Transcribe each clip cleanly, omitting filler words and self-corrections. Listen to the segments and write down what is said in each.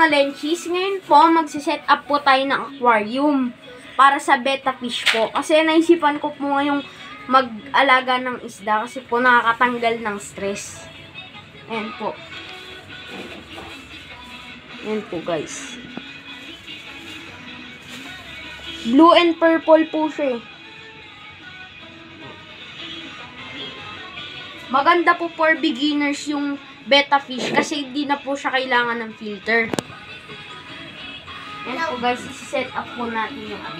mga lenchis, ngayon po, magsiset up po tayo ng aquarium para sa betta fish po. Kasi naisipan ko po ngayong mag-alaga ng isda kasi po nakakatanggal ng stress. Ayan po. Ayan po guys. Blue and purple po siya eh. Maganda po for beginners yung betta fish kasi hindi na po siya kailangan ng filter. Yan po guys, isi-set up po natin yung ano.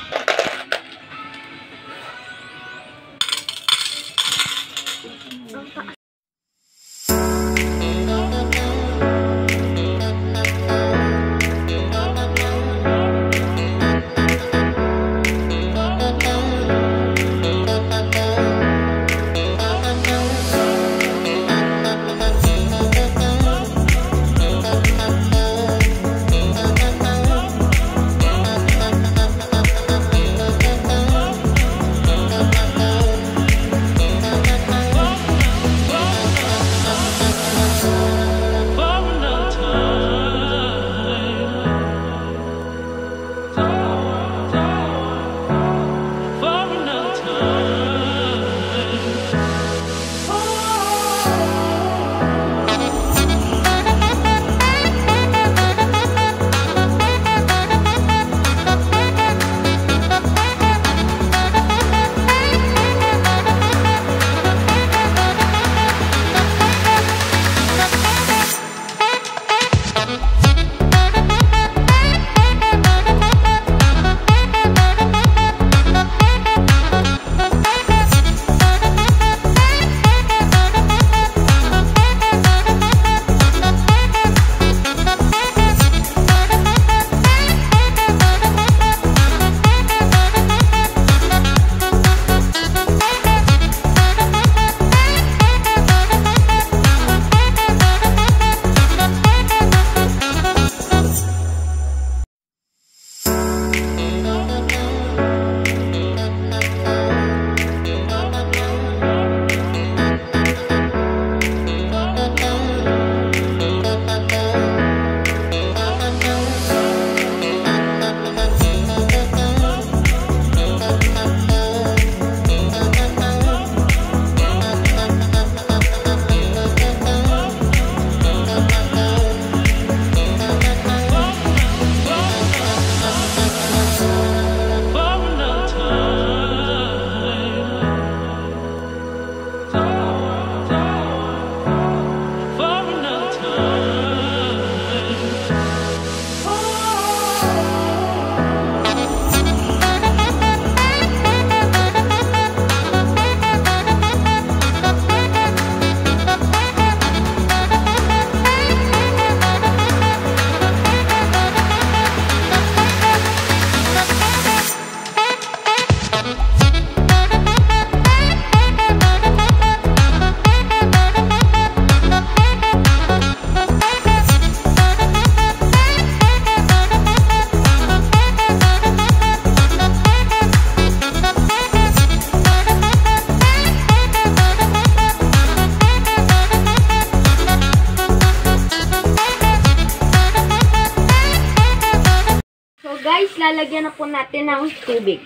Guys, lalagyan na po natin ng tubig.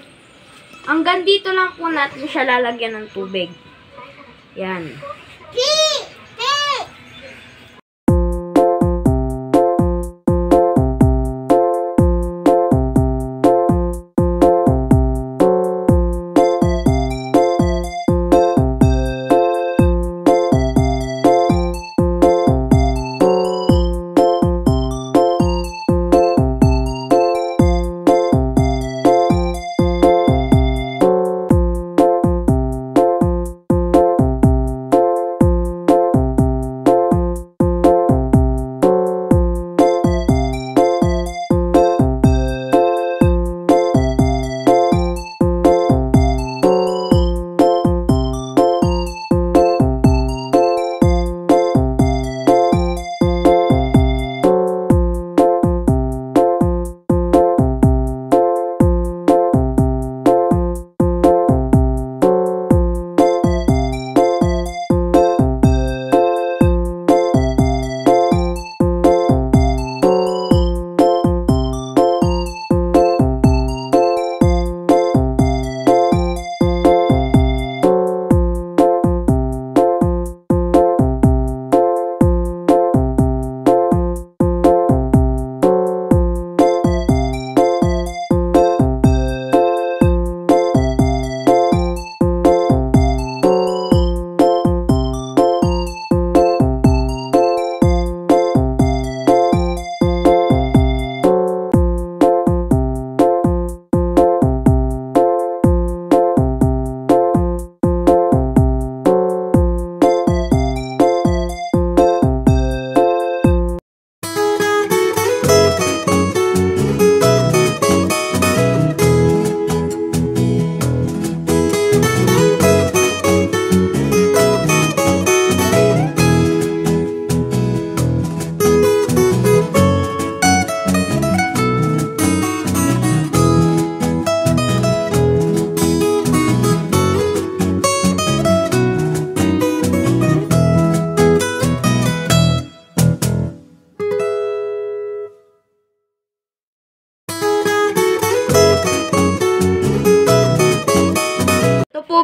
Hanggang dito lang po natin siya lalagyan ng tubig. Yan.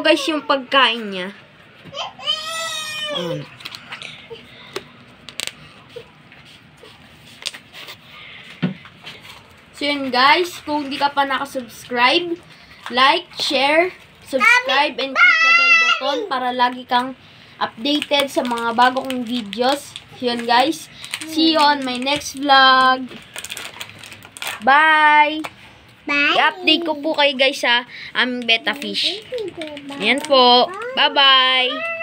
guys yung pagkain niya. Ayan. So yun guys, kung hindi ka pa nakasubscribe, like, share, subscribe, and click the bell button para lagi kang updated sa mga bago kong videos. So yun guys, see you on my next vlog. Bye! Bye! I-update ko po kayo guys sa aming betta fish. Ayan po. Bye-bye!